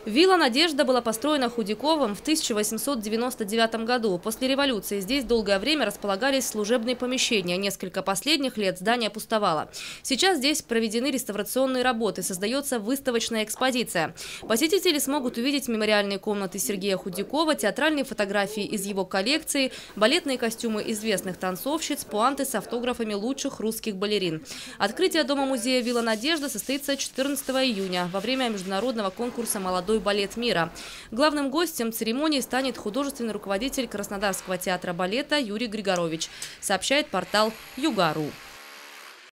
Вилла «Надежда» была построена Худяковым в 1899 году. После революции здесь долгое время располагались служебные помещения. Несколько последних лет здание пустовало. Сейчас здесь проведены реставрационные работы, создается выставочная экспозиция. Посетители смогут увидеть мемориальные комнаты Сергея Худякова, театральные фотографии из его коллекции, балетные костюмы известных танцовщиц, пуанты с автографами лучших русских балерин. Открытие дома-музея «Вилла «Надежда» состоится 14 июня во время международного конкурса «Молодой балет мира». Главным гостем церемонии станет художественный руководитель Краснодарского театра балета Юрий Григорович, сообщает портал Юга.ру.